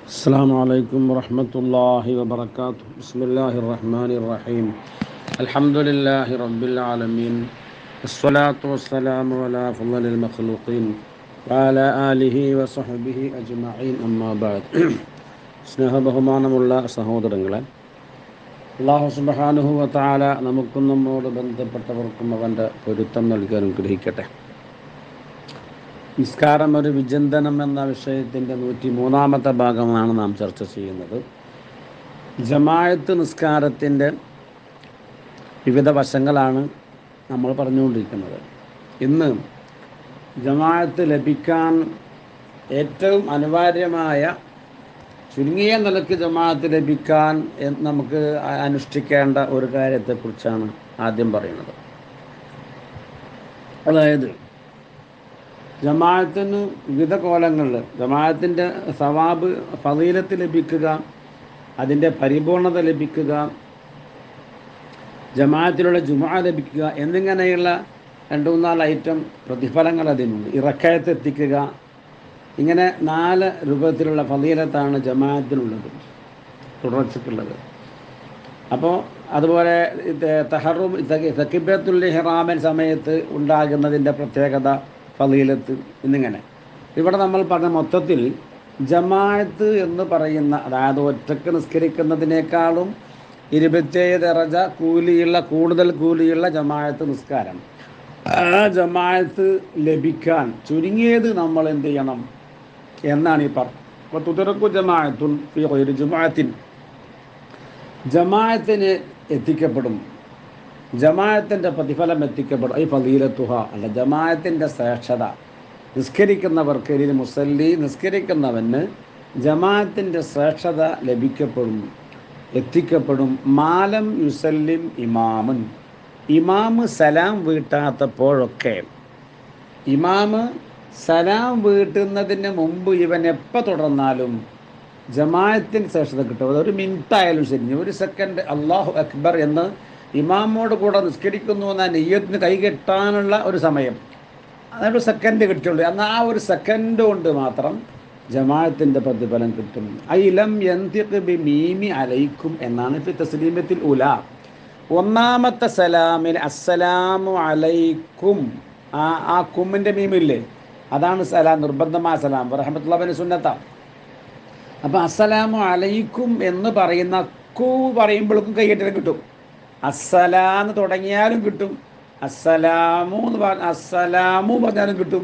السلام عليكم ورحمة الله وبركاته. بسم الله الرحمن الرحيم. الحمد لله رب العالمين. الصلاة والسلام على أفضل المخلوقين وعلى آله وصحبه أجمعين. أما بعد. സ്നേഹബഹുമാനമുള്ള സഹോദരങ്ങളെ, അല്ലാഹു സുബ്ഹാനഹു വ തആല നമുക്കും നമ്മോട് ബന്ധപ്പെട്ടവർക്കും അവൻ്റെ പൊരുത്തം നൽകാൻ അനുഗ്രഹിക്കട്ടെ. നിസ്കാരം ഒരു വിചിന്തനം എന്ന വിഷയത്തിൻ്റെ 103-ാമത്തെ ഭാഗമാണ് നാം ചർച്ച ചെയ്യുന്നത്. ജമാഅത്ത് നിസ്കാരത്തിൻ്റെ വിവിധ വശങ്ങളാണ് നമ്മൾ പറഞ്ഞുകൊണ്ടിരിക്കുന്നത്. ഇന്ന് ജമാഅത്ത് ലഭിക്കാൻ ഏറ്റവും അനിവാര്യമായ, ചുരുങ്ങിയ നിലയ്ക്ക് ജമാഅത്ത് ലഭിക്കാൻ നമുക്ക് അനുഷ്ഠിക്കേണ്ട ഒരു കാര്യത്തെക്കുറിച്ചാണ് ആദ്യം പറയുന്നത്. അതായത് ജമാഅത്തിന് വിവിധ കോലങ്ങളിൽ ജമാഅത്തിൻ്റെ സവാബ് ഫളീലത്ത് ലഭിക്കുക, അതിൻ്റെ പരിപൂർണത ലഭിക്കുക, ജമാഅത്തിലുള്ള ജുമുഅ ലഭിക്കുക എന്നിങ്ങനെയുള്ള 2-3 ഐറ്റം പ്രതിഫലങ്ങൾ അതിനുണ്ട്. ഇറക്കയത്ത് എത്തിക്കുക, ഇങ്ങനെ 4 രൂപത്തിലുള്ള ഫളീലത്താണ് ജമാഅത്തിനുള്ളത്, തുടർച്ചയ്ക്കുള്ളത്. അപ്പോൾ അതുപോലെ തഹറും തക്ബീറത്തുൽ ഇഹ്റാമിൻ സമയത്ത് ഉണ്ടാകുന്നതിൻ്റെ പ്രത്യേകത, ഫളീലത്ത് എന്നിങ്ങനെ ഇവിടെ നമ്മൾ പറഞ്ഞ മൊത്തത്തിൽ ജമാഅത്ത് എന്ന് പറയുന്ന, അതായത് ഒറ്റക്ക് നിസ്കരിക്കുന്നതിനേക്കാളും 27 ദറജ കൂടുതൽ കൂലിയുള്ള ജമാഅത്ത് നിസ്കാരം. ആ ജമാഅത്ത് ലഭിക്കാൻ ചുരുങ്ങിയത് നമ്മൾ എന്ത് ചെയ്യണം എന്നാണ് ഈ പറഞ്ഞത്. അപ്പോൾ തുതറക്കു ജമാഅത്തുൻ ഫീ ഗൈരി ജുമുഅത്തിൻ, ജമാഅത്തിന് എത്തിക്കപ്പെടും, ജമാഅത്തിൻ്റെ പ്രതിഫലം എത്തിക്കപ്പെടും. ഈ ഫളീലത്തുഹ അല്ല, ജമാഅത്തിൻ്റെ ശ്രേഷ്ഠത. നിസ്കരിക്കുന്നവർക്ക്, മുസല്ലി നിസ്കരിക്കുന്നവന് ജമാഅത്തിൻ്റെ ശ്രേഷ്ഠത എത്തിക്കപ്പെടും. മാലം യുസല്ലിം ഇമാമുൻ, ഇമാമ് സലാം വീട്ടാത്തപ്പോഴൊക്കെ. ഇമാമ് സലാം വീട്ടുന്നതിന് മുമ്പ് ഇവൻ എപ്പോൾ തുടർന്നാലും ജമാഅത്തിന് ശ്രേഷ്ഠത കിട്ടും. അതൊരു മിനിറ്റായാലും ശരി, 1 സെക്കൻഡ് അല്ലാഹു അക്ബർ എന്ന് ഇമാമോട് കൂടെ നിസ്കരിക്കുന്നു എന്ന നിയ്യത്തിന് കൈകെട്ടാനുള്ള ഒരു സമയം, അതൊരു സെക്കൻഡ് കിട്ടുള്ളൂ. എന്നാൽ ആ ഒരു സെക്കൻഡ് കൊണ്ട് മാത്രം ജമാഅത്തിൻ്റെ പ്രതിഫലം കിട്ടും. ഐലം യന്തിഖ് ബി മീമി അലൈക്കും എന്നാണ് ഫി തസ്ലീമത്തിൽ ഉല. 1-ാമത്തെ സലാമിൽ അസ്സലാമു അലൈക്കും, ആ കുമ്മിൻ്റെ മീമില്ലേ, അതാണ് സലാം, നിർബന്ധമായ സലാം. റഹ്മത്തുള്ളാഹി സുന്നത്താണ്. അപ്പോൾ അസ്സലാമു അലൈക്കും എന്ന് പറയുന്ന കൂ പറയുമ്പോഴേക്കും കൈകെട്ടൽ കിട്ടും. അസ്സലാന്ന് തുടങ്ങിയാലും കിട്ടും, അസ്സലാമു പറഞ്ഞാലും കിട്ടും,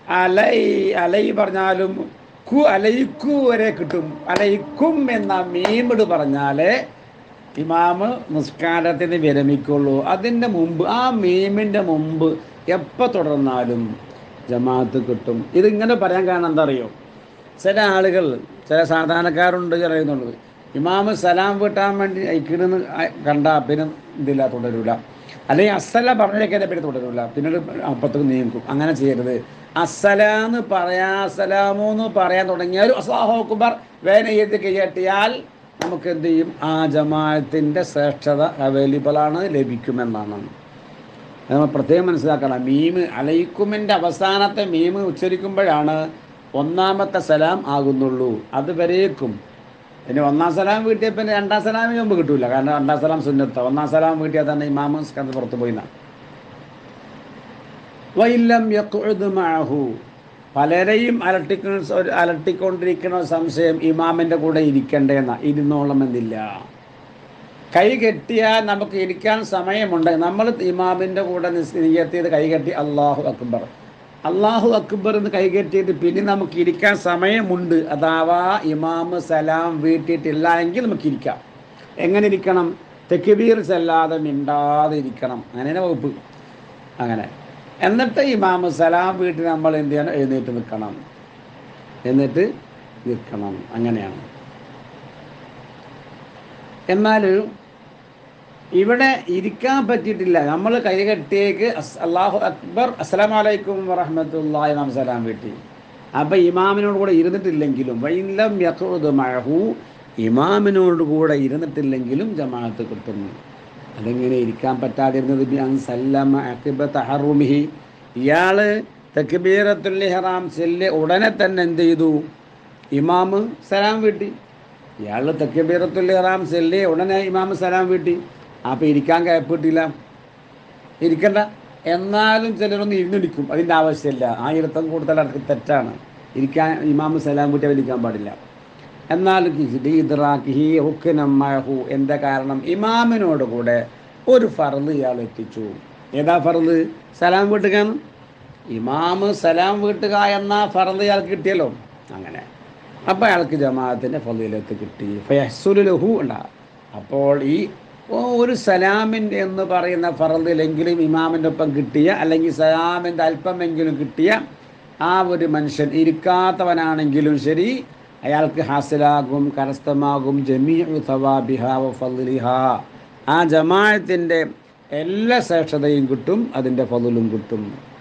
അലൈ പറഞ്ഞാലും അലൈക്കു വരെ കിട്ടും. അലൈക്കും എന്ന മീമിട് പറഞ്ഞാലേ ഇമാമ് നിസ്കാരത്തിന് വിരമിക്കുള്ളൂ. അതിൻ്റെ മുമ്പ്, ആ മീമിൻ്റെ മുമ്പ് എപ്പോൾ തുടർന്നാലും ജമാഅത്ത് കിട്ടും. ഇതിങ്ങനെ പറയാൻ കാരണം എന്താ അറിയോ? ചില ആളുകൾ, ചില സാധാരണക്കാരുണ്ട് പറയുന്നുള്ളത്, ഇമാമ് സലാം വീട്ടാൻ വേണ്ടി അയക്കണമെന്ന് കണ്ടാൽ പിന്നെ ഇതില്ല, തുടരൂല. അല്ലെങ്കിൽ അസ്സല പറഞ്ഞേക്കന്നെ പിന്നെ തുടരൂല, പിന്നീട് അപ്പുറത്തേക്ക് നീങ്ങും. അങ്ങനെ ചെയ്യരുത്. അസ്സലാന്ന് അസ്സലാമൂന്ന് പറയാൻ തുടങ്ങിയാലും അല്ലാഹു അക്ബർ വേന ചെയ്ത് കൈയട്ടിയാൽ നമുക്ക് എന്ത് ചെയ്യും? ആ ജമാഅത്തിൻ്റെ ശ്രേഷ്ഠത അവൈലബിളാണ്, ലഭിക്കുമെന്നാണ് നമ്മൾ പ്രത്യേകം മനസ്സിലാക്കണം. മീമ് അലൈക്കുമിൻ്റെ അവസാനത്തെ മീമ് ഉച്ചരിക്കുമ്പോഴാണ് 1-ാമത്തെ സലാം ആകുന്നുള്ളൂ. അതുവരേക്കും പിന്നെ 1-ാം സലാം വീട്ടിയ പിന്നെ 2-ാം സലാമിന് മുമ്പ് കിട്ടൂല. കാരണം 2-ാം സലാം സുന്നത്ത, 1-ാം സലാം വീട്ടിയാൽ തന്നെ ഇമാമ് നിസ്കാരത്തിൽ പുറത്തു പോയിന്നാണ്. വഇല്ലം യഖ്ഉദ് മഅഹു, പലരെയും അലട്ടിക്കൊണ്ടിരിക്കുന്ന സംശയം ഇമാമിൻ്റെ കൂടെ ഇരിക്കണ്ടേന്ന, ഇരുന്നോളമെന്നില്ല. കൈ കെട്ടിയാൽ നമുക്ക് ഇരിക്കാൻ സമയമുണ്ട്. നമ്മൾ ഇമാമിൻ്റെ കൂടെ നിയ്യത്ത് കൈ കെട്ടി അല്ലാഹു അക്ബർ എന്ന് കൈകെട്ടിയിട്ട് പിന്നെ നമുക്ക് ഇരിക്കാൻ സമയമുണ്ട്. അഥവാ ഇമാമ് സലാം വീട്ടിയിട്ടില്ല എങ്കിൽ നമുക്ക് ഇരിക്കാം. എങ്ങനെ ഇരിക്കണം? തക്ബീർ ചെല്ലാതെ മിണ്ടാതെ ഇരിക്കണം. അങ്ങനെ വകുപ്പ്. അങ്ങനെ എന്നിട്ട് ഇമാമ് സലാം വീട്ടിൽ നമ്മൾ എന്ത് ചെയ്യണം? എഴുന്നേറ്റ് നിൽക്കണം. അങ്ങനെയാണ്. എന്നാൽ ഇവിടെ ഇരിക്കാൻ പറ്റിയിട്ടില്ല. നമ്മൾ കൈകെട്ടിയേക്ക് അല്ലാഹു അക്ബർ അസ്സലാമു അലൈക്കും വറഹ്മത്തുള്ളാഹി ഇമാം സലാം വീട്ടി. അപ്പം ഇമാമിനോട് കൂടെ ഇരുന്നിട്ടില്ലെങ്കിലും, വഇല്ലം യഖ്ഉദ് മഅഹു, ഇമാമിനോട് കൂടെ ഇരുന്നിട്ടില്ലെങ്കിലും ജമാഅത്ത് കിട്ടും. അതെങ്ങനെ ഇരിക്കാൻ പറ്റാതിരുന്നത്? ബി അൻ സല്ലമ അഖിബ തഹറുമിഹി, ഇയാൾ തക്ബീറത്തുൽ ഇഹ്റാം ചൊല്ലി ഉടനെ തന്നെ എന്ത് ചെയ്തു? ഇമാമ് സലാം വീട്ടി. ഇയാൾ തക്ബീറത്തുൽ ഇഹ്റാം ചൊല്ലി ഉടനെ ഇമാമ് സലാം വീട്ടി. അപ്പോൾ ഇരിക്കാൻ ഗ്യാപ്പ് കിട്ടിയില്ല, ഇരിക്കണ്ട. എന്നാലും ചിലരൊന്നും ഇരുന്നിടിക്കും, അതിൻ്റെ ആവശ്യമില്ല. ആ ഇരുത്തം കൂടുതൽ അവർക്ക് തെറ്റാണ്. ഇരിക്കാൻ ഇമാമ് സലാം വീട്ടി ഇരിക്കാൻ പാടില്ല. എന്നാൽ ഇദ്റാഖിഹി ഹുക്നം മഅഹു, എന്താ കാരണം? ഇമാമിനോട് കൂടെ ഒരു ഫർള് ഇയാൾ എത്തിച്ചു. ഏതാ ഫർള്? സലാം വീട്ടുകയാണ്. ഇമാമ് സലാം വീട്ടുക എന്ന ഫർള് ഇയാൾക്ക് കിട്ടിയല്ലോ. അങ്ങനെ അപ്പോൾ അയാൾക്ക് ജമാഅത്തിൻ്റെ ഫളീലത്ത് കിട്ടി. ഫയഹ്സുലു ലഹു ഉണ്ടാ. അപ്പോൾ ഈ ഒരു സലാമിൻ്റെ എന്ന് പറയുന്ന ഫർളിലെങ്കിലും ഇമാമിൻ്റെ ഒപ്പം കിട്ടിയ, അല്ലെങ്കിൽ സലാമിൻ്റെ അല്പമെങ്കിലും കിട്ടിയ ആ ഒരു മനുഷ്യൻ ഇരിക്കാത്തവനാണെങ്കിലും ശരി, അയാൾക്ക് ഹാസിലാകും, കരസ്ഥമാകും ജമീഉ സവാബിഹാ വ ഫളിഹാ. ആ ജമാഅത്തിൻ്റെ എല്ലാ ശ്രേഷ്ഠതയും കിട്ടും, അതിൻ്റെ ഫളുലും കിട്ടും.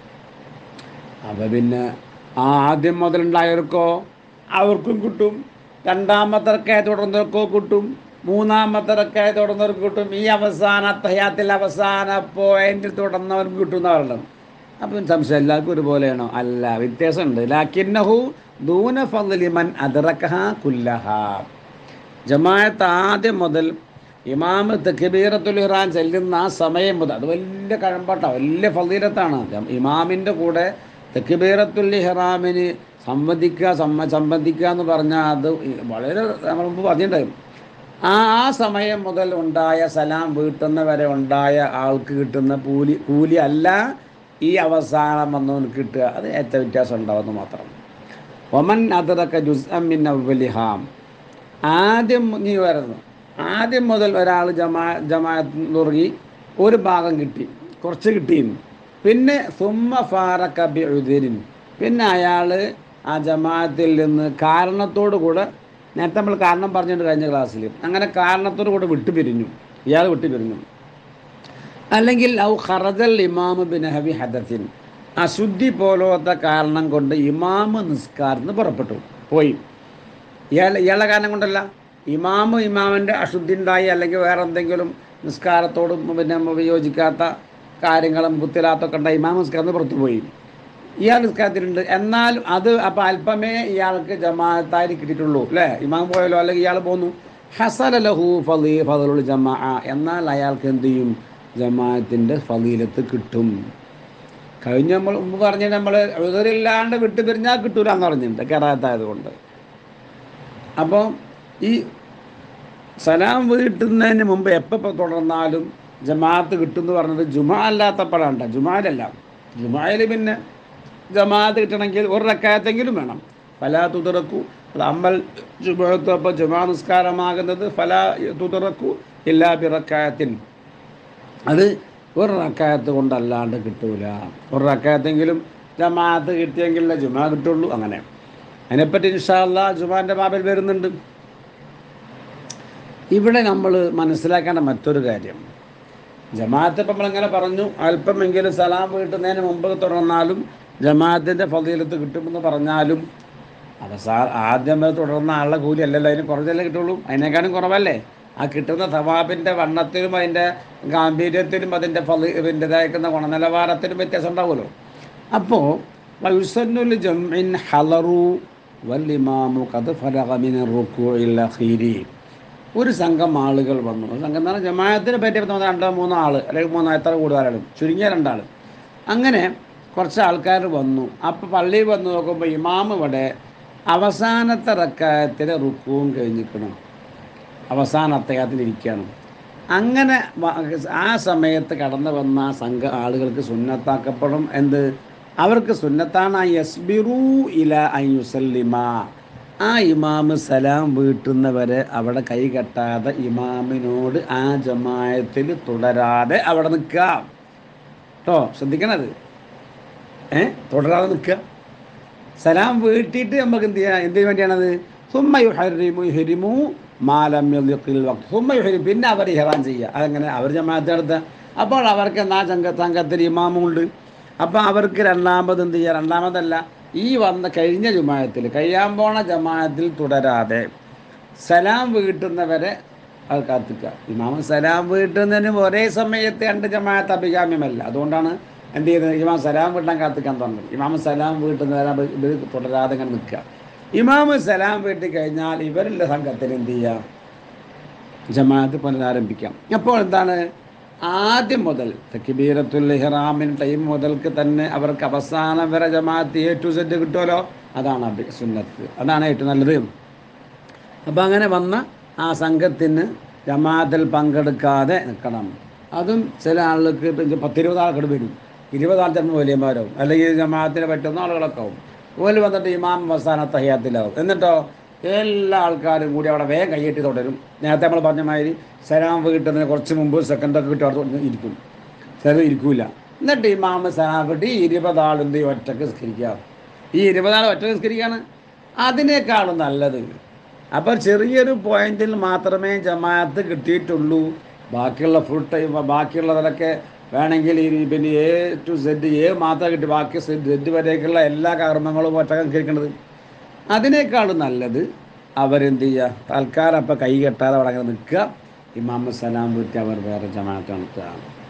അപ്പോൾ പിന്നെ ആദ്യം മുതലുണ്ടായവർക്കോ അവർക്കും കിട്ടും, രണ്ടാമത്തെ റക്അത്ത് തുടർന്നവർക്കോ കിട്ടും, മൂന്നാമത്തെ റക്അത്ത് തുടർന്നവർക്ക് കിട്ടും, ഈ അവസാന തഹയ്യാത്തിൽ അവസാന പോയിന്റിൽ തുടർന്നവർക്കും കിട്ടും എന്ന് പറയുന്നത്. അപ്പം സംശയം എല്ലാവർക്കും ഒരുപോലെയാണോ? അല്ല, വ്യത്യാസമുണ്ട്. ലാകിന്നഹു ദൂന ഫളി മൻ അദ്റകഹ കുല്ലഹ. ജമാഅത്ത് ആദ്യം മുതൽ ഇമാമ് തക്ബീറത്തുൽ ഇഹ്റാം ചെല്ലുന്ന ആ സമയം മുതൽ, അത് വലിയ കഴമ്പാട്ടാണ്, വലിയ ഫളീലത്താണ്. ഇമാമിൻ്റെ കൂടെ തക്ബീറത്തുൽ ഇഹ്റാമിന് സംബന്ധിക്കുക എന്ന് പറഞ്ഞാൽ അത് വളരെ നമ്മൾ മുമ്പ് പറഞ്ഞിട്ടുണ്ടായിരുന്നു. ആ സമയം മുതൽ ഉണ്ടായ സലാം വീട്ടുന്നവരെ ഉണ്ടായ ആൾക്ക് കിട്ടുന്ന കൂലി അല്ല ഈ അവസാനം വന്നവന് കിട്ടുക. അത് ഏറ്റവും വ്യത്യാസം ഉണ്ടാവുമെന്ന് മാത്രം. ഒമൻ അദ്റക ജുസ്അൻ മിൻ അവ്വലിഹാം. ആദ്യം നീ വരുന്നു, ആദ്യം മുതൽ ഒരാൾ ജമാഅത്ത് തുടങ്ങി ഒരു ഭാഗം കിട്ടി, കുറച്ച് കിട്ടിയിരുന്നു. പിന്നെ സുമ്മ ഫാറക ബിഉദ്രിൻ, പിന്നെ അയാൾ ആ ജമാഅത്തിൽ നിന്ന് കാരണത്തോടു കൂടെ, നേരത്തെ നമ്മൾ കാരണം പറഞ്ഞിട്ട് കഴിഞ്ഞ ക്ലാസ്സിൽ, അങ്ങനെ കാരണത്തോടു കൂടെ വിട്ടുപിരിഞ്ഞു, ഇയാൾ വിട്ടുപിരിഞ്ഞു. അല്ലെങ്കിൽ ഔ ഖറജൽ ഇമാമു ബിനഹവി ഹദത്തിൻ, അശുദ്ധി കാരണം കൊണ്ട് ഇമാമ് നിസ്കാരത്തിന് പുറപ്പെട്ടു പോയി. ഇയാളുടെ കാരണം കൊണ്ടല്ല, ഇമാമിൻ്റെ അശുദ്ധി ഉണ്ടായി, അല്ലെങ്കിൽ വേറെ എന്തെങ്കിലും നിസ്കാരത്തോടും പിന്നെ വിയോജിക്കാത്ത കാര്യങ്ങളും കുത്തിലാത്തൊക്കെ ഉണ്ടായി, ഇമാം നിസ്കാരത്തിന് പുറത്തു പോയി. ഇയാൾ നിസ്കാരത്തിലുണ്ട്, എന്നാൽ അത് അപ്പോൾ അല്പമേ ഇയാൾക്ക് ജമാഅത്തായി കിട്ടിയിട്ടുള്ളൂ അല്ലേ? ഇമാം പോയല്ലോ, അല്ലെങ്കിൽ ഇയാൾ പോന്നു. ഹസല ലഹു ഫളീലുൽ ജമാഅ, എന്നാൽ അയാൾക്ക് എന്ത് ചെയ്യും? ജമാഅത്തിൻ്റെ ഫളീലത്ത് കിട്ടും. കഴിഞ്ഞ നമ്മൾ മുമ്പ് പറഞ്ഞ നമ്മൾ ഉദറില്ലാണ്ട് വിട്ടുപിരിഞ്ഞാൽ കിട്ടൂല എന്ന് പറഞ്ഞിട്ടുണ്ട്, ഖിറാഅത്തായതുകൊണ്ട്. അപ്പോൾ ഈ സലാം വീട്ടുന്നതിന് മുമ്പ് എപ്പോൾ തുടർന്നാലും ജമാഅത്ത് കിട്ടുമെന്ന് പറഞ്ഞത് ജുമാ അല്ലാത്തപ്പോഴാണ്. ജുമായിലല്ല. ജുമായിൽ പിന്നെ ജമാഅത്ത് കിട്ടണമെങ്കിൽ ഒരു റക്അത്തെങ്കിലും വേണം. ഫലാ തുദ്റക്കു, അത് അമ്മൽ ജുമുഅത്ത്. അപ്പോൾ ജുമാ നിസ്കാരമാകുന്നത് ഫലാ തുദ്റക്കു ഇല്ലാ ബി റക്അത്തിൻ, അത് ഒരു റക്അത്ത് കൊണ്ടല്ലാണ്ട് കിട്ടൂല. ഒരു റക്അത്തെങ്കിലും ജമാഅത്ത് കിട്ടിയെങ്കിലേ ജുമാ കിട്ടുള്ളൂ. അങ്ങനെ അതിനെപ്പറ്റി ഇൻഷാ അല്ലാഹ് ജുമാൻ്റെ ബാബിൽ വരുന്നുണ്ട്. ഇവിടെ നമ്മൾ മനസ്സിലാക്കേണ്ട മറ്റൊരു കാര്യം, ജമാഅത്ത് ഇപ്പം നമ്മളിങ്ങനെ പറഞ്ഞു, അല്പമെങ്കിലും സലാം വീട്ടുന്നതിന് മുമ്പ് തുടർന്നാലും ജമാഅത്തിൻ്റെ ഫളീലത്ത് കിട്ടുമെന്ന് പറഞ്ഞാലും ആദ്യം തുടർന്ന ആളുടെ കൂലി അല്ലല്ലോ, അതിന് കുറച്ചല്ലേ കിട്ടുള്ളൂ, അതിനേക്കാളും കുറവല്ലേ. ആ കിട്ടുന്ന സവാബിൻ്റെ വണ്ണത്തിലും അതിൻ്റെ ഗാംഭീര്യത്തിലും അതിൻ്റെ ഇതിൻ്റെതായിരിക്കുന്ന ഗുണനിലവാരത്തിലും വ്യത്യാസം ഉണ്ടാവുമല്ലോ. അപ്പോൾ വയുസന്നുൽ ജംഇൻ ഹളറു വൽ ഇമാമു ഖദ് ഫറഗ മിൻ റുകൂഇൽ അഖീരി. ഒരു സംഘം ആളുകൾ വന്നു. ഒരു സംഘം എന്ന് പറഞ്ഞാൽ ജമാഅത്തിനെ പറ്റി 2-3 ആൾ, അല്ലെങ്കിൽ 3 എത്ര കൂടുതലാളും, ചുരുങ്ങിയ 2 ആൾ. അങ്ങനെ കുറച്ച് ആൾക്കാർ വന്നു. അപ്പോൾ പള്ളിയിൽ വന്ന് നോക്കുമ്പോൾ ഇമാം ഇവിടെ അവസാനത്തെ റക്അത്തിലെ റുക്കൂവും കഴിഞ്ഞിരിക്കണം, അവസാന അത്തഹിയ്യാത്തിലിരിക്കുകയാണ്. അങ്ങനെ ആ സമയത്ത് കടന്നു വന്ന ആളുകൾക്ക് സുന്നത്താക്കപ്പെടും. എന്ത്? അവർക്ക് സുന്നത്താണ് യസ്ബിറു ഇല അൻ യുസല്ലിമ, ആ ഇമാമ് സലാം വീട്ടുന്നവരെ അവിടെ കൈ കെട്ടാതെ ഇമാമിനോട് ആ ജമാഅത്തിൽ തുടരാതെ അവിടെ നിൽക്കുക കേട്ടോ. ശ്രദ്ധിക്കണത്, തുടരാതെ നിൽക്കുക. സലാം വീട്ടിയിട്ട് നമുക്ക് എന്ത് ചെയ്യാം? എന്തിനു വേണ്ടിയാണത്? സുമ്മ മാലം പിന്നെ അവർ ഇഹ്റാം ചെയ്യുക. അതെങ്ങനെ? അവർ ജമാഅത്ത് നടത്തുക. അപ്പോൾ അവർക്ക് എന്നാ സംഘത്തിൽ ഇമാമുണ്ട്. അപ്പോൾ അവർക്ക് രണ്ടാമത് എന്ത് ചെയ്യുക? രണ്ടാമതല്ല, ഈ കഴിഞ്ഞ ജമാഅത്തിൽ, കഴിയാൻ പോണ ജമാഅത്തിൽ തുടരാതെ സലാം വീട്ടുന്നവരെ അത് കാത്തിക്കുക. ഇമാം സലാം വീട്ടുന്നതിന് ഒരേ സമയത്ത് 2 ജമാഅത്ത് അഭികാമ്യമല്ല. അതുകൊണ്ടാണ് എന്ത് ചെയ്യുന്നത്? ഇമാം സലാം വീട്ടാൻ കാത്തിക്കാൻ തുടങ്ങുന്നത്. ഇമാം സലാം വീട്ടുന്നവരെ ഇത് തുടരാതെ ഇങ്ങനെ നിൽക്കുക. ഇമാമ് സലാം വീട്ടി കഴിഞ്ഞാൽ ഇവരുടെ സംഘത്തിന് എന്ത് ചെയ്യുക? ജമാഅത്ത് പുനരാരംഭിക്കാം. അപ്പോൾ എന്താണ്, ആദ്യം മുതൽ തക്ബീറത്തുൽ ഇഹ്റാമിൻ ടൈം മുതൽക്ക് തന്നെ അവർക്ക് അവസാനം വരെ ജമാഅത്ത് A to Z കിട്ടുമല്ലോ, അതാണ് സുന്നത്ത്, അതാണ് ഏറ്റവും നല്ലത്. അപ്പം അങ്ങനെ വന്ന ആ സംഘത്തിന് ജമാഅത്തിൽ പങ്കെടുക്കാതെ നിൽക്കണം. അതും ചില ആളുകൾക്ക് 10-20 ആൾക്കാർ വരും, 20 ആൾ ചിലപ്പോൾ വലിയമാരാവും, അല്ലെങ്കിൽ ജമാഅത്തിന് പറ്റുന്ന ആളുകളൊക്കെ ആവും. ഓല് വന്നിട്ട് ഇമാം അവസാന തഹിയ്യാത്തിലാവും. എന്നിട്ടോ എല്ലാ ആൾക്കാരും കൂടി അവിടെ വേഗം കയ്യെട്ടി തുടരും. നേരത്തെ നമ്മൾ പറഞ്ഞ മാതിരി സലാം വീട്ടുന്നതിന് കുറച്ച് മുമ്പ് സെക്കൻഡൊക്കെ കിട്ടി അവിടെ ഇരിക്കും, ചിലർ ഇരിക്കൂല. എന്നിട്ട് ഇമാം സലാം വീട്ടി 20 ആളെന്ത് ഒറ്റക്ക് നിസ്കരിക്കുക. ഈ 20 ആൾ ഒറ്റക്ക് നിസ്കരിക്കുകയാണ് അതിനേക്കാളും നല്ലത്. അപ്പോൾ ചെറിയൊരു പോയിന്റിൽ മാത്രമേ ജമാഅത്ത് കിട്ടിയിട്ടുള്ളൂ. ബാക്കിയുള്ള ഫുൾ ടൈം ബാക്കിയുള്ളതൊക്കെ വേണമെങ്കിൽ പിന്നെ A to Z മാത്രം കിട്ടി, ബാക്കി Z വരേക്കുള്ള എല്ലാ കർമ്മങ്ങളും ഒറ്റക്ക് നിസ്കരിക്കേണ്ടത്. അതിനേക്കാളും നല്ലത് അവരെന്ത് ചെയ്യുക, തൽക്കാലം അപ്പം കൈ കെട്ടാതെ അവിടെ അങ്ങനെ നിൽക്കുക, ഇമാം സലാം വീട്ടി അവർ വേറെ ജമാഅത്ത് നടത്തുക.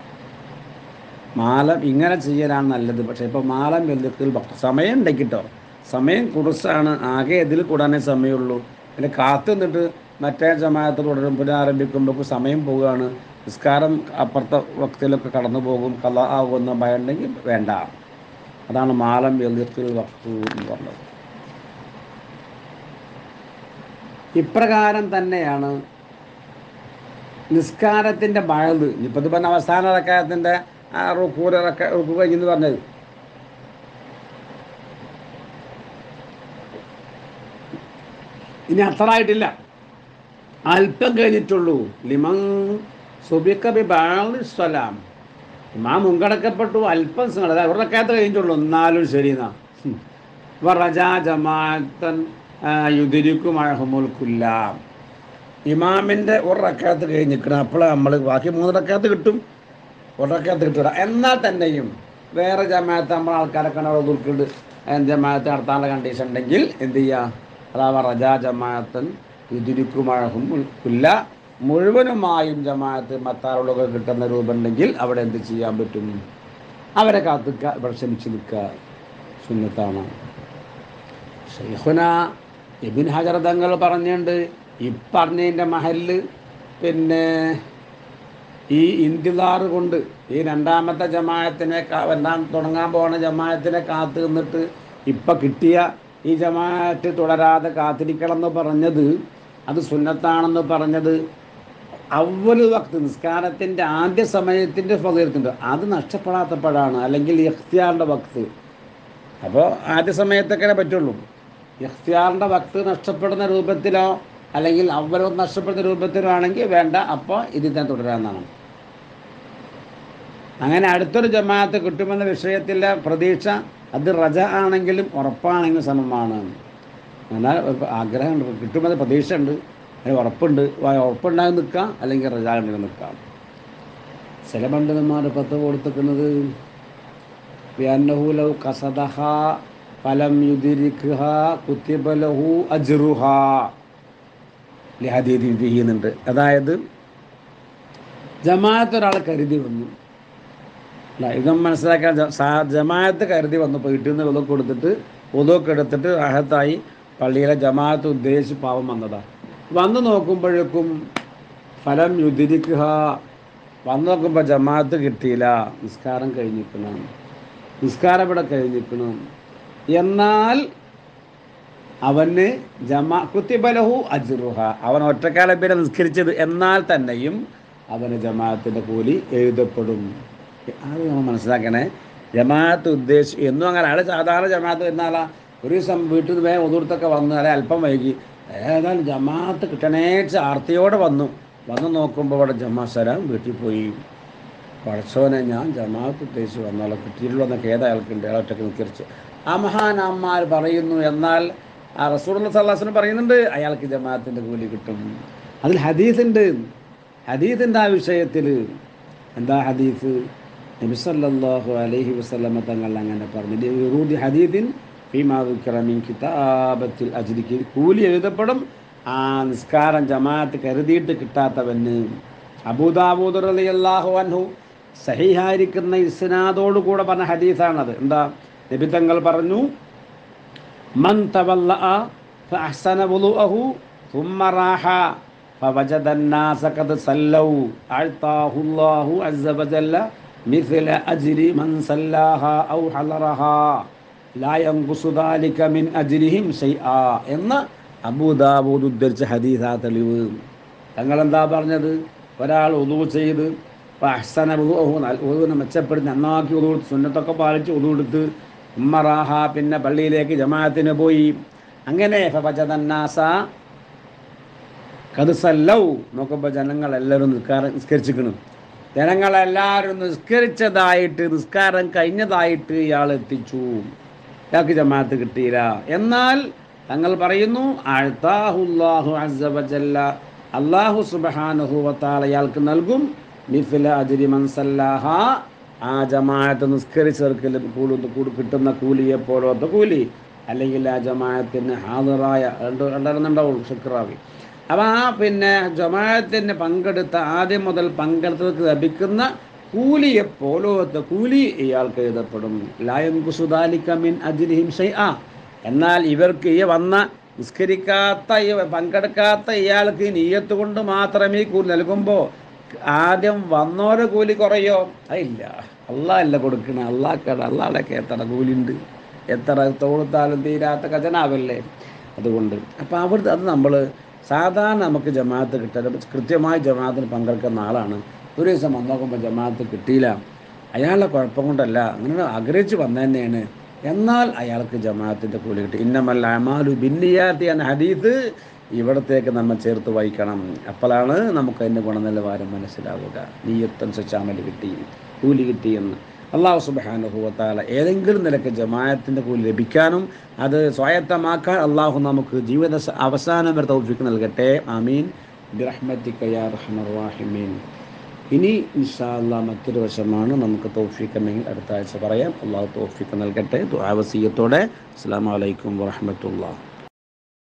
മാലം ഇങ്ങനെ ചെയ്യലാണ് നല്ലത്. പക്ഷേ ഇപ്പോൾ മാലം ബന്ധത്തിൽ സമയം ഉണ്ടെങ്കിട്ടോ, സമയം കുറച്ചാണ്, ആകെ ഇതിൽ കൂടാനേ സമയമുള്ളൂ. പിന്നെ കാത്തു നിന്നിട്ട് മറ്റേ ജമാഅത്ത് തുടരും പുനരാരംഭിക്കുമ്പോൾ സമയം പോവുകയാണ്, നിസ്കാരം അപ്പുറത്തെ വക്തിലൊക്കെ കടന്നു പോകും, കല ആകുന്ന ഭയം ഉണ്ടെങ്കിൽ വേണ്ട. അതാണ് മാലം ബന്ധത്തിൽ വക്തു എന്ന് പറഞ്ഞത്. ഇപ്രകാരം തന്നെയാണ് നിസ്കാരത്തിൻ്റെ ബഅദ്. ഇപ്പം ഇത് പറഞ്ഞ അവസാന റക്അത്തിൻ്റെ റുക്കൂ കഴിഞ്ഞെന്ന് പറഞ്ഞത്. ഇനി അത്ര ആയിട്ടില്ല, അല്പം കഴിഞ്ഞിട്ടുള്ളൂ. ലിമൻ സുബിഖ ബി ബഅദി സ്വലാം, ഇമാം മുൻകടക്കപ്പെട്ടു, അല്പം അതായത് ഒരു റക്അത്ത് കഴിഞ്ഞിട്ടുള്ളൂ, എന്നാലും ശരി എന്നാ വറജാ ജമാഅത്തൻ യുദ്രിക്കും അഹമുൽ കുല്ലാം. ഇമാമിൻ്റെ ഒരു റക്അത്ത് കഴിഞ്ഞിരിക്കണം, അപ്പോൾ നമ്മൾ ബാക്കി 3 റക്അത്ത് കിട്ടും, ഒരു റക്അത്ത് കിട്ടില്ല. എന്നാൽ തന്നെയും വേറെ ജമാഅത്ത് നമ്മൾ ആൾക്കാരൊക്കെ ദുർക്കുണ്ട് ജമാഅത്ത് നടത്താനുള്ള കണ്ടീഷൻ ഉണ്ടെങ്കിൽ എന്ത് ചെയ്യുക, അതാ റജാ ജമാഅത്തൻ യുദ്രിക്കും അഹമുൽ കുല്ല, മുഴുവനുമായും ജമാഅത്ത് മത്താറുകളൊക്കെ കിട്ടുന്ന രൂപം ഉണ്ടെങ്കിൽ അവിടെ എന്ത് ചെയ്യാൻ പറ്റും, അവരെ കാത്തുക്കുക, ഇവിടെ ക്ഷമിച്ച് നിൽക്കുക, സുന്നത്താണ്. ശൈഖുന ഇബ്നു ഹജർ തങ്ങൾ പറഞ്ഞിട്ടുണ്ട്, ഈ പറഞ്ഞതിൻ്റെ മഹല്ല് പിന്നെ ഈ ഇന്തിദാറ് കൊണ്ട് ഈ രണ്ടാമത്തെ ജമാഅത്തിനെ തുടങ്ങാൻ പോകുന്ന ജമാഅത്തിനെ കാത്തു നിന്നിട്ട് ഇപ്പം കിട്ടിയ ഈ ജമാഅത്ത് തുടരാതെ കാത്തിരിക്കണം എന്ന് പറഞ്ഞത്, അത് സുന്നത്താണെന്ന് പറഞ്ഞത് അവ്വല് വക്ത് നിസ്കാരത്തിൻ്റെ ആദ്യ സമയത്തിൻ്റെ ഫളീലത്തുണ്ട്, അത് നഷ്ടപ്പെടാത്തപ്പോഴാണ്. അല്ലെങ്കിൽ ഇഖ്തിയാറിൻ്റെ വക്ത്, അപ്പോൾ ആദ്യ സമയത്തൊക്കെ പറ്റുള്ളൂ. ഇഖ്തിയാറിൻ്റെ വക്ത് നഷ്ടപ്പെടുന്ന രൂപത്തിലോ അല്ലെങ്കിൽ അവ്വലോ നഷ്ടപ്പെടുന്ന രൂപത്തിലോ ആണെങ്കിൽ വേണ്ട, അപ്പോൾ ഇതിൽ തന്നെ തുടരാമെന്നാണ്. അങ്ങനെ അടുത്തൊരു ജമാഅത്ത് കിട്ടുമെന്ന വിഷയത്തിലെ പ്രതീക്ഷ അത് റജ ആണെങ്കിലും ഉറപ്പാണെങ്കിലും സമമാണ്. എന്നാൽ ആഗ്രഹമുണ്ട്, കിട്ടുമെന്ന് പ്രതീക്ഷ ഉണ്ട്, അതിന് ഉറപ്പുണ്ടായി നിൽക്കാം, അല്ലെങ്കിൽ റജ ഉണ്ടെങ്കിൽ നിൽക്കാം. ചില പണ്ഡിതന്മാർ പത്ത് കൊടുത്തിരിക്കുന്നത് വ്യാന്നഹു ലൗ ഖസദഹ ഫലം യുദ്രിക്ഹ കുതിബ ലഹു അജ്റുഹ ലിഹദീദി ഫീഹിന്നുണ്ട്. അതായത് ജമാഅത്ത് ഒരാൾ കരുതി വന്നു, ഇതും മനസ്സിലാക്കാൻ, ജമാഅത്ത് കരുതി വന്നു, വീട്ടിൽ നിന്ന് ഉദുക്ക് കൊടുത്തിട്ട് ഉദുക്ക് എടുത്തിട്ട് റാഹത്തായി പള്ളിയിലെ ജമാഅത്ത് ഉദ്ദേശിച്ച് പാവം വന്നതാണ്. വന്നു നോക്കുമ്പോഴേക്കും ഫലം യുദ്രിക്ഹ, വന്നു നോക്കുമ്പോൾ ജമാഅത്ത് കിട്ടിയില്ല, നിസ്കാരം കഴിഞ്ഞിരിക്കണം, നിസ്കാരം ഇവിടെ കഴിഞ്ഞിരിക്കണം. എന്നാൽ അവന് കുതിബ ലഹു അജ്റുഹ, അവൻ ഒറ്റക്കാലം പേരെ നിസ്കരിച്ചത്, എന്നാൽ തന്നെയും അവന് ജമാഅത്തിൻ്റെ കൂലി എഴുതപ്പെടും. അത് നമ്മൾ മനസ്സിലാക്കണേ. ജമാഅത്ത് ഉദ്ദേശിച്ച് എന്നും അങ്ങനെ അയാൾ സാധാരണ ജമാഅത്ത് വരുന്നാളാ, ഒരു ദിവസം വീട്ടിൽ നിന്ന് വേഗം ഒതുർത്തൊക്കെ വന്ന് അല്ലെ അല്പം വൈകി, ഏതായാലും ജമാഅത്ത് കിട്ടണേ ആർത്തിയോടെ വന്നു നോക്കുമ്പോൾ അവിടെ സലാം വീട്ടിൽ പോയി. പടച്ചോനെ, ഞാൻ ജമാഅത്ത് ഉദ്ദേശിച്ച് വന്നാലോ, കിട്ടിയിട്ടുള്ളൂ എന്നൊക്കെ ഏതായാൾക്കുണ്ട്, അയാൾ ഒറ്റക്ക് നിസ്കരിച്ച്. ആ മഹാനാന്മാർ പറയുന്നു, എന്നാൽ ആ റസൂലുള്ളാഹി സ്വല്ലല്ലാഹു അലൈഹി വസല്ലം പറയുന്നുണ്ട് അയാൾക്ക് ജമാഅത്തിൻ്റെ കൂലി കിട്ടും. അതിൽ ഹദീസുണ്ട്, ഹദീസിൻ്റെ ആ വിഷയത്തിൽ എന്താ ഹദീസ്? നബി സല്ലല്ലാഹു അലൈഹി വസല്ലം തങ്ങൾ അങ്ങനെ പറഞ്ഞു, യുറൂദി ഹദീദിൻ ഫീമാ ദുക്കിറ മിൻ കിതാബത്തിൽ അജ്രി, കൂലി എഴുതപ്പെടും ആ നിസ്കാരം ജമാഅത്ത് കരുതിയിട്ട് കിട്ടാത്തവന്. അബൂദാവൂദ് റളിയല്ലാഹു അൻഹു സഹീഹായിരിക്കുന്ന ഇസ്നാദോടുകൂടെ പറഞ്ഞ ഹദീസാണത്. എന്താ? നബി തങ്ങൾ പറഞ്ഞു, മൻ തവല്ലഅ فأحسن وضوءه ثم راح فوجد الناس قد صلوا أعطاه الله عز وجل مثل أجر من صلاها أو حضرها لا ينقص ذلك من أجرهم شيئا എന്ന് അബൂദാവൂദ് ഉദ്ധരിച്ച ഹദീസാ തെളിവ്. തങ്ങളെന്താ പറഞ്ഞത്? ഒരാൾ ഉദൂ ചെയ്ത് അഹ്സന ഉദൂനെ മെച്ചപ്പെടുത്തി നന്നാക്കി ഉദൂ കൊടുത്ത് സുന്നത്തൊക്കെ പാലിച്ച് ഉദൂ കൊടുത്ത് ഉമ്മറാഹ പിന്നെ പള്ളിയിലേക്ക് ജമാഅത്തിന് പോയി. അങ്ങനെ ഫവജദന്നാസ കദ്സല്ലൗ നോക്കുമ്പോൾ ജനങ്ങളെല്ലാവരും നിസ്കരിച്ചിരിക്കണം. ജനങ്ങളെല്ലാവരും നിസ്കരിച്ചതായിട്ട് നിസ്കാരം കഴിഞ്ഞതായിട്ട് ഇയാൾ എത്തിച്ചു. ഇയാൾക്ക് ജമാഅത്ത് കിട്ടിയില്ല. എന്നാൽ തങ്ങൾ പറയുന്നു അഅ്താഹുല്ലാഹു അസ്സ വജല്ല അല്ലാഹു സുബ്ഹാനഹു വ തആല ഇയാൾക്ക് നൽകും മിസ്ല അജ്രി മൻ സല്ലാഹ ആ ജമാഅത്ത് നിസ്കരിച്ചവർക്ക് കിട്ടുന്ന കൂലിയെ പോലത്തെ കൂലി, അല്ലെങ്കിൽ ആ ജമാഅത്തിന് ഹാദിറായ രണ്ടെണ്ണുണ്ടാവുള്ളൂ ശുക്രാവി. അപ്പം ആ പിന്നെ ജമാഅത്തിന് പങ്കെടുത്ത ആദ്യം മുതൽ പങ്കെടുത്തവർക്ക് ലഭിക്കുന്ന കൂലിയെ പോലത്തെ കൂലി ഇയാൾക്ക് എഴുതപ്പെടും. ലായൻകുസു ദാലിക മിൻ അജ്രിഹിം ഷൈഅ. എന്നാൽ ഇവർക്ക് ഈ വന്ന നിസ്കരിക്കാത്ത പങ്കെടുക്കാത്ത ഇയാൾക്ക് നിയ്യത്ത് കൊണ്ട് മാത്രമേ കൂലി നൽകുമ്പോൾ ആദ്യം വന്നോരെ കൂലി കുറയോ? അതില്ല. അള്ളാഹ് അല്ല കൊടുക്കണ. അള്ളാഹുടെ എത്ര കൂലിയുണ്ട്, എത്ര കൊടുത്താലും തീരാത്ത ഖജനാവല്ലേ. അതുകൊണ്ട് അപ്പം അത് നമ്മൾ സാധാരണ നമുക്ക് ജമാഅത്ത് കിട്ടാൻ കൃത്യമായി ജമാഅത്തിന് പങ്കെടുക്കുന്ന ആളാണ്. ഒരു ദിവസം വന്നോക്കുമ്പോൾ ജമാഅത്ത് കിട്ടിയില്ല. അയാളുടെ കുഴപ്പം കൊണ്ടല്ല, അങ്ങനെ ആഗ്രഹിച്ച് വന്നു തന്നെയാണ്. എന്നാൽ അയാൾക്ക് ജമാഅത്തിൻ്റെ കൂലി കിട്ടി. ഇന്നമൽ അമാലു ബിന്നിയാത്തി എന്ന ഹദീസ് ഇവിടത്തേക്ക് നമ്മൾ ചേർത്ത് വായിക്കണം. അപ്പോഴാണ് നമുക്ക് അതിൻ്റെ ഗുണനിലവാരം മനസ്സിലാവുക. നീയത്തനുസരിച്ച് അമൽ കിട്ടി, കൂലി കിട്ടിയെന്ന്. അല്ലാഹു സുബ്ഹാനഹു വ തആല ഏതെങ്കിലും നിലയ്ക്ക് ജമാഅത്തിൻ്റെ കൂലി ലഭിക്കാനും അത് സ്വായത്തമാക്കാൻ അള്ളാഹു നമുക്ക് ജീവിത അവസാനം വരെ തൗഫീഖ് നൽകട്ടെ. ആമീൻ ബിറഹ്മതിക യാ അർഹമർ റഹീമീൻ. ഇനി ഇൻഷാ അല്ലാഹ് മറ്റൊരു വശമാണ്. നമുക്ക് തൗഫീഖ് ഉണ്ടെങ്കിൽ അടുത്ത ആഴ്ച പറയാം. അള്ളാഹു തൗഫീഖ് നൽകട്ടെ. ദുആ വസിയ്യത്തോടെ അസ്സലാമു അലൈക്കും വറഹ്മത്തുള്ളാഹി.